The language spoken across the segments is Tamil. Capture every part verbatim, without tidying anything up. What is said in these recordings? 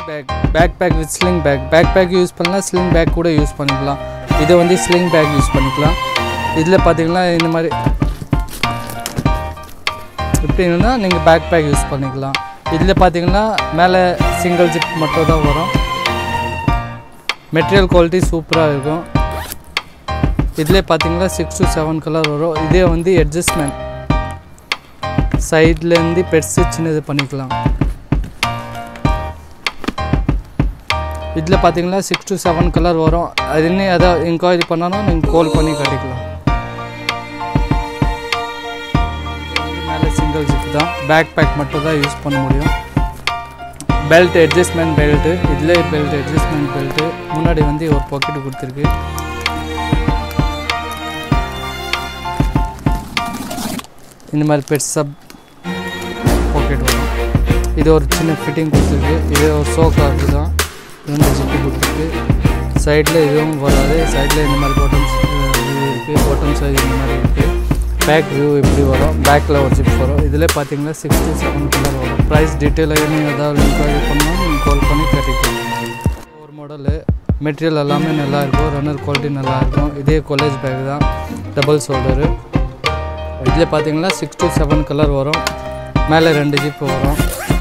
Back backpack with sling bag backpack use பண்ணலாம், ஸ்லிங் பேக் கூட யூஸ் பண்ணிக்கலாம். இதை வந்து ஸ்லிங் பேக் யூஸ் பண்ணிக்கலாம். இதில் பார்த்தீங்கன்னா இந்த மாதிரி எப்படின்னா நீங்கள் பேக் பேக் யூஸ் பண்ணிக்கலாம். இதில் பார்த்தீங்கன்னா மேலே சிங்கிள் ஜிப் மட்டும் தான் வரும். மெட்டீரியல் குவாலிட்டி சூப்பராக இருக்கும். இதில் பார்த்தீங்கன்னா சிக்ஸ் டு செவன் கலர் வரும். இதே வந்து அட்ஜஸ்ட்மெண்ட் சைட்லேருந்து பெருசு சின்னது பண்ணிக்கலாம். இதில் பார்த்தீங்கன்னா சிக்ஸ் டு செவன் கலர் வரும். அது இன்னும் எதாவது என்கொயரி பண்ணாலும் நீங்கள் கால் பண்ணி கட்டிக்கலாம். மேலே சிங்கிள் ஜிப் தான், பேக் பேக் மட்டும் தான் யூஸ் பண்ண முடியும். பெல்ட் அட்ஜஸ்ட்மெண்ட் பெல்ட்டு, இதில் பெல்ட் அட்ஜஸ்ட்மெண்ட் பெல்ட்டு. முன்னாடி வந்து ஒரு பாக்கெட்டு கொடுத்துருக்கு. இந்த மாதிரி பெருசாக பாக்கெட் வரும். இது ஒரு சின்ன ஃபிட்டிங் கொடுத்துருக்கு. இது ஒரு சோக்காக்கு தான், ரெண்டு ஜிப்பு கொடுத்துருக்கு. சைடில் இதுவும் வராது. சைடில் இந்த மாதிரி பாட்டம்ஸ் வியூ இருக்குது, பாட்டம் சைஸ் இந்த மாதிரி இருக்குது. பேக் வியூ இப்படி வரும், பேக்கில் ஒரு ஜிப் வரும். இதில் பார்த்தீங்கன்னா சிக்ஸ் டு செவன் கலர் வரும். ப்ரைஸ் டீட்டெயிலாக நீங்கள் ஏதாவது என்கொயரி பண்ணால் நீங்கள் கால் பண்ணி கேட்டுக்கலாம். ஒரு மாடலு மெட்டீரியல் எல்லாமே நல்லாயிருக்கும், ரன்னர் குவாலிட்டி நல்லாயிருக்கும். இதே காலேஜ் பேக் தான், டபுள் ஷோல்டரு. இதில் பார்த்தீங்கன்னா சிக்ஸ் டு செவன் கலர் வரும். மேலே ரெண்டு ஜிப்பு வரும்.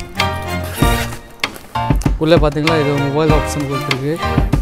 உள்ளே பார்த்தீங்கன்னா இது மொபைல் ஆப்ஷன் கொடுத்துருக்கு.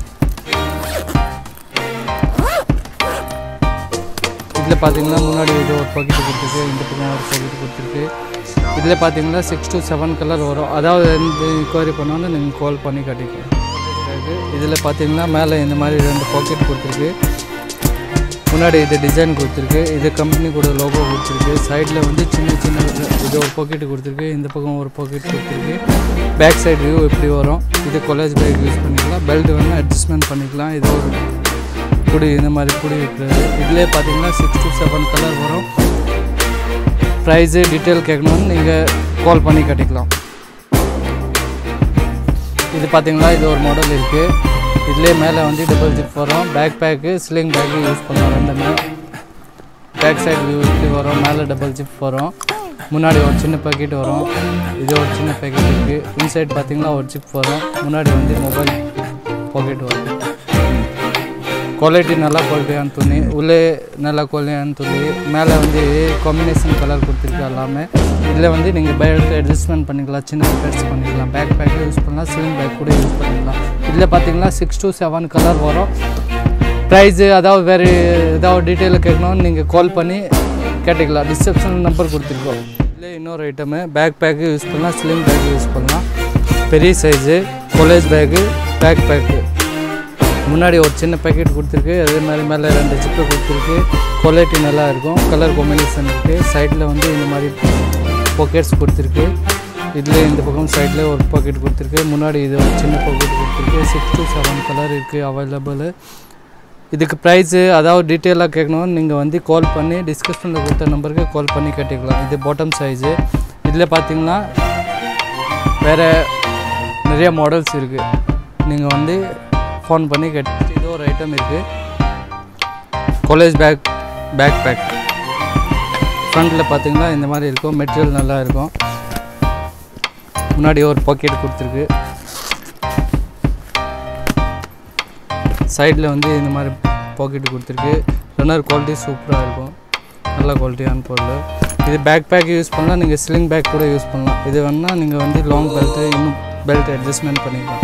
இதில் பார்த்தீங்கன்னா முன்னாடி இது ஒரு பாக்கெட்டு கொடுத்துருக்கு, இந்த பக்கம் ஒரு பாக்கெட்டு கொடுத்துருக்கு. இதில் பார்த்தீங்கன்னா சிக்ஸ் டு செவன் கலர் வரும். அதாவது எந்த என்கொயரி பண்ணாலும் நீங்கள் கால் பண்ணி கட்டிக்கலாம். இதில் பார்த்தீங்கன்னா மேலே இந்த மாதிரி ரெண்டு பாக்கெட் கொடுத்துருக்கு. முன்னாடி இது டிசைன் கொடுத்துருக்கு. இது கம்பெனி கூட லோகோ கொடுத்துருக்கு. சைடில் வந்து சின்ன சின்ன இது ஒரு பாக்கெட்டு கொடுத்துருக்கு, இந்த பக்கம் ஒரு பாக்கெட் கொடுத்துருக்கு. பேக் சைடு வியூ எப்படி வரும். இது காலேஜ் பேக் யூஸ் பண்ணிக்கலாம். பெல்ட் வேணால் அட்ஜஸ்ட்மெண்ட் பண்ணிக்கலாம். இது ஒரு குடி இந்த மாதிரி குடி இருக்கிறது. இதிலே பார்த்தீங்கன்னா சிக்ஸ் டு செவன் கலர் வரும். ப்ரைஸு டீட்டெயில் கேட்கணும்னு நீங்கள் கால் பண்ணி கட்டிக்கலாம். இது பார்த்தீங்கன்னா இது ஒரு மாடல் இருக்குது. இதிலே மேலே வந்து டபுள் ஜிப் வரும். Backpack sling bag use பண்ணலாம் ரெண்டுமே. பேக் சைடு வியூ இப்படி வரும். மேலே டபுள் ஜிப் வரும். முன்னாடி ஒரு சின்ன பேக்கெட் வரும். இது ஒரு சின்ன பேக்கெட் இருக்குது. இன்சைட் பார்த்தீங்கன்னா ஒரு ஜிப் வரும். முன்னாடி வந்து மொபைல் பாக்கெட் வரும். குவாலிட்டி நல்லா குவாலிட்டியான துணி, உள்ளே நல்லா குவாலிட்டியான துணி. மேலே வந்து காம்பினேஷன் கலர் கொடுத்துருக்கு எல்லாமே. இதில் வந்து நீங்கள் பேக் அட்ஜஸ்ட்மெண்ட் பண்ணிக்கலாம், சின்ன பெருசு பண்ணிக்கலாம். பேக் பேக்கு யூஸ் பண்ணலாம், ஸ்லிங் பேக் கூட யூஸ் பண்ணிக்கலாம். இதில் பார்த்தீங்கன்னா சிக்ஸ் டு செவன் கலர் வரும். ப்ரைஸு அதாவது வேறு ஏதாவது டீட்டெயிலில் கேட்கணும்னு நீங்கள் கால் பண்ணி கேட்டுக்கலாம். டிஸ்கிரிப்ஷன் நம்பர் கொடுத்துருக்கோம். இதில் இன்னொரு ஐட்டமு பேக் பேக்கு யூஸ் பண்ணலாம், ஸ்லிங் பேக்கு யூஸ் பண்ணலாம். பெரிய size college bag, backpack. முன்னாடி ஒரு சின்ன பேக்கெட் கொடுத்துருக்கு. அதே மாதிரி மேலே ரெண்டு ஜிப்பு கொடுத்துருக்கு. குவாலிட்டி நல்லா இருக்கும். கலர் காம்பினேஷன் இருக்குது. சைடில் வந்து இந்த மாதிரி பாக்கெட்ஸ் கொடுத்துருக்கு. இதில் இந்த பக்கம் சைடில் ஒரு பாக்கெட் கொடுத்துருக்கு. முன்னாடி இது ஒரு சின்ன பாக்கெட் கொடுத்துருக்கு. சிக்ஸ் டு செவன் கலர் இருக்குது அவைலபிள். இதுக்கு ப்ரைஸு அதாவது டீட்டெயிலாக கேட்கணும்னு நீங்கள் வந்து கால் பண்ணி டிஸ்கிரிப்ஷனில் கொடுத்த நம்பருக்கு கால் பண்ணி கேட்டுக்கலாம். இது பாட்டம் சைஸு. இதில் பார்த்தீங்கன்னா வேறு நிறைய மாடல்ஸ் இருக்குது. நீங்கள் வந்து ஃபோன் பண்ணி கேட்டு இது ஒரு ஐட்டம் இருக்குது. காலேஜ் பேக் பேக் பேக் ஃப்ரண்ட்டில் பார்த்தீங்கன்னா இந்த மாதிரி இருக்கும். மெட்டீரியல் நல்லா இருக்கும். முன்னாடி ஒரு பாக்கெட் கொடுத்துருக்கு. சைடில் வந்து இந்த மாதிரி பாக்கெட் கொடுத்துருக்கு. ரன்னர் குவாலிட்டி சூப்பராக இருக்கும். நல்ல குவாலிட்டியான பொருள். இது பேக் பேக் யூஸ் பண்ணலாம், நீங்கள் ஸ்லிங் பேக் கூட யூஸ் பண்ணலாம். இது வேணால் நீங்கள் வந்து லாங் பெல்ட்டு இன்னும் பெல்ட் அட்ஜஸ்ட்மெண்ட் பண்ணிக்கலாம்.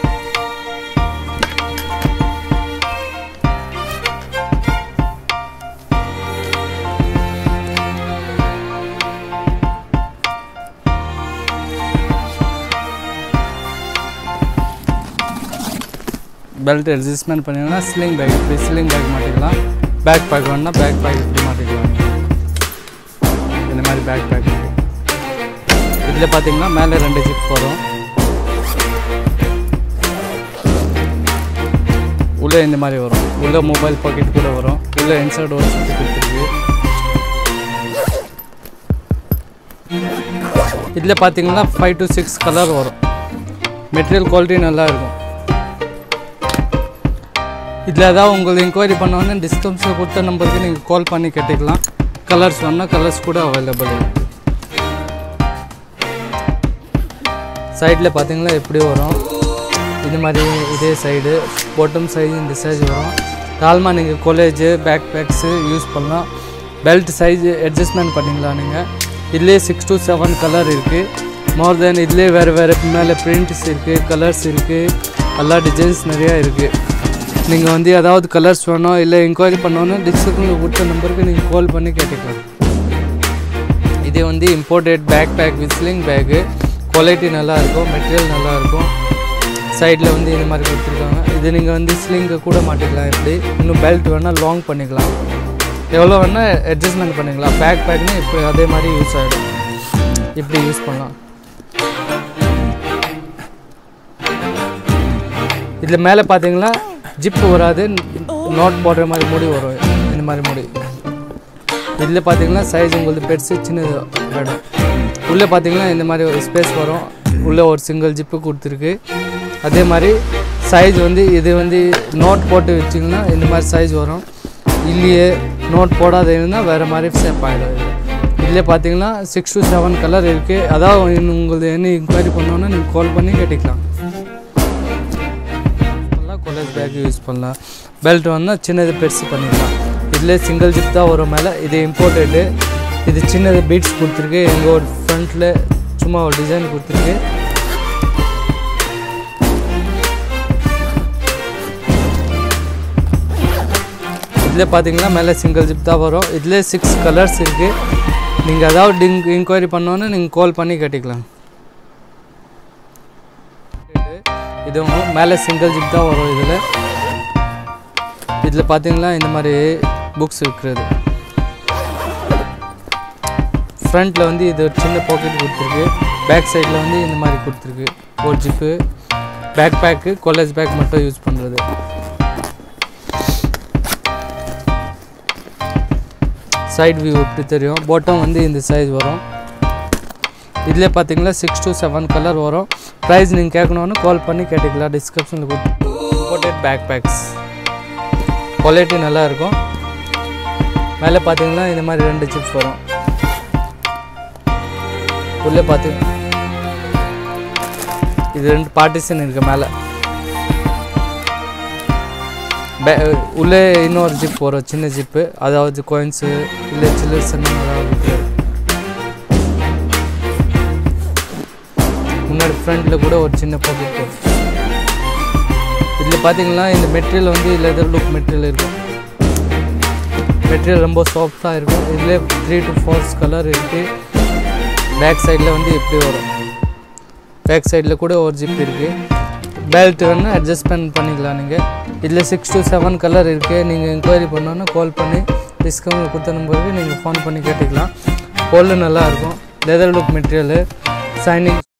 பெல்ட் அட்ஜஸ்ட்மெண்ட் பண்ணிங்கன்னா ஸ்லிங் பேக் இப்படி ஸ்லிங் பேக் மாட்டிக்கலாம். பேக் பேக் வேணுன்னா பேக் பேக் இப்படி மாட்டிக்கலாம். இந்த மாதிரி பேக் பேக் இதில் பார்த்தீங்கன்னா மேலே ரெண்டு ஜிப் வரும். உள்ளே இந்த மாதிரி வரும். உள்ளே மொபைல் பாக்கெட் கூட வரும். உள்ளே இன்சர்ட் ஒரு ஜிப் கொடுத்துருக்கு. இதில் பார்த்தீங்கன்னா ஃபைவ் டு சிக்ஸ் கலர் வரும். மெட்டீரியல் குவாலிட்டி நல்லா இருக்கும். இதில் ஏதாவது உங்களுக்கு என்கொயரி பண்ணோன்னே டிஸ்கவுண்ட்ஸில் கொடுத்த நம்பருக்கு நீங்கள் கால் பண்ணி கேட்டுக்கலாம். கலர்ஸ் வேணால் கலர்ஸ் கூட அவைலபிள். சைடில் பார்த்தீங்கன்னா எப்படி வரும். இந்த மாதிரி இதே சைடு பாட்டம் சைடு இந்த சைஸ் வரும். தாராளமாக நீங்கள் காலேஜ் பேக் பேக்ஸு யூஸ் பண்ணலாம். பெல்ட் சைஸ் அட்ஜஸ்ட்மெண்ட் பண்ணிக்கலாம் நீங்கள். இதுலேயே சிக்ஸ் டு செவன் கலர் இருக்குது. மோர் தென் இதுலேயே வேறு வேறு மேலே பிரிண்ட்ஸ் இருக்குது, கலர்ஸ் இருக்குது, எல்லா டிசைன்ஸ் நிறையா இருக்குது. நீங்கள் வந்து ஏதாவது கலர்ஸ் வேணும் இல்லை என்கொயரி பண்ணோன்னா டிஸ்கிரிப்ஷனில் கொடுத்த நம்பருக்கு நீங்கள் கால் பண்ணி கேட்டுக்கலாம். இது வந்து imported backpack with sling bag. Quality நல்லாயிருக்கும், மெட்டீரியல் நல்லாயிருக்கும். சைடில் வந்து இந்த மாதிரி கொடுத்துருக்காங்க. இது நீங்கள் வந்து ஸ்லிங்கை கூட மாட்டிக்கலாம். இப்படி இன்னும் பெல்ட் வேணால் லாங் பண்ணிக்கலாம், எவ்வளோ வேணால் அட்ஜஸ்ட்மெண்ட் பண்ணிக்கலாம். பேக் பேக்னு இப்போ அதே மாதிரி யூஸ் ஆகிடும். இப்படி யூஸ் பண்ணலாம். இதில் மேலே பார்த்தீங்கன்னா ஜிப்பு வராது, நோட் போடுற மாதிரி முடி வரும். இந்த மாதிரி முடி இதில் பார்த்தீங்கன்னா சைஸ் உங்களுக்கு பெருசு சின்னது வேணும். உள்ளே பார்த்தீங்கன்னா இந்த மாதிரி ஒரு ஸ்பேஸ் வரும். உள்ளே ஒரு சிங்கிள் ஜிப்பு கொடுத்துருக்கு. அதே மாதிரி சைஸ் வந்து இது வந்து நோட் போட்டு வச்சிங்கன்னா இந்த மாதிரி சைஸ் வரும். இல்லையே நோட் போடாத இருந்தால் வேறு மாதிரி ஷேப் ஆகிடும். இது இதில் பார்த்தீங்கன்னா சிக்ஸ் டு செவன் கலர் இருக்குது. அதாவது உங்களுக்கு என்ன இன்கொயரி பண்ணோன்னா நீங்கள் கால் பண்ணி கேட்டுக்கலாம். காலேஜ் பேக் யூஸ் பண்ணலாம். பெல்ட் வந்தால் சின்னது பெருசு பண்ணிக்கலாம். இதில் சிங்கிள் ஜிப் தான் வரும் மேலே. இது இம்போர்ட்டடு. இது சின்னது பீட்ஸ் கொடுத்துருக்கு. எங்கள் ஒரு ஃப்ரண்ட்டில் சும்மா ஒரு டிசைன் கொடுத்துருக்கு. இதில் பார்த்தீங்கன்னா மேலே சிங்கிள் ஜிப் தான் வரும். இதில் சிக்ஸ் கலர்ஸ் இருக்குது. நீங்கள் அதாவது இன்கொயரி பண்ணோன்னு நீங்கள் கால் பண்ணி கேட்டுக்கலாம். இதுவும் மேலே சிங்கிள் ஜிப் தான் வரும். இதில் இதில் பார்த்தீங்கன்னா இந்த மாதிரி புக்ஸ் இருக்கிறது. ஃப்ரண்ட்டில் வந்து இது ஒரு சின்ன பாக்கெட் கொடுத்துருக்கு. பேக் சைடில் வந்து இந்த மாதிரி கொடுத்துருக்கு. ஒரு zip backpack college bag மட்டும் யூஸ் பண்ணுறது. சைட் வியூ எப்படி தெரியும். பாட்டம் வந்து இந்த சைஸ் வரும். இதில் பார்த்தீங்கன்னா சிக்ஸ் டு செவன் கலர் வரும். ப்ரைஸ் நீங்கள் கேட்கணுன்னு கால் பண்ணி கேட்டுக்கலாம். டிஸ்கிரிப்ஷனில் கொடுத்து இம்போர்ட்டட் பேக் பேக்ஸ் குவாலிட்டி நல்லாயிருக்கும். மேலே பார்த்தீங்கன்னா இந்த மாதிரி ரெண்டு சிப்ஸ் வரும். உள்ளே பார்த்து இது ரெண்டு பார்ட்டிஷன் இருக்குது மேலே. பே உள்ளே இன்னொரு ஜிப் வரும், சின்ன ஜிப்பு. அதாவது கோயின்ஸு இல்லை சில்லர்ஸ் அதாவது முன்னாடி ஃப்ரண்ட்டில் கூட ஒரு சின்ன பாக்கெட் வரும். இதில் பார்த்தீங்கன்னா இந்த மெட்டீரியல் வந்து லெதர் லுக் மெட்டீரியல் இருக்கும். மெட்டீரியல் ரொம்ப சாஃப்டாக இருக்கும். இதில் த்ரீ டு ஃபோர்ஸ் கலர் இருக்குது. பேக் சைடில் வந்து எப்படி வரும். பேக் சைடில் கூட ஒரு ஜிப் இருக்குது. பெல்ட் வேணால் அட்ஜஸ்ட்மெண்ட் பண்ணிக்கலாம் நீங்கள். இதில் சிக்ஸ் டு செவன் கலர் இருக்குது. நீங்கள் என்கொயரி பண்ணோன்னா கால் பண்ணி டிஸ்கவுண்ட் கொடுத்த நம்பருக்கு நீங்கள் ஃபோன் பண்ணி கேட்டுக்கலாம். பொருள் நல்லாயிருக்கும். Leather look material, signing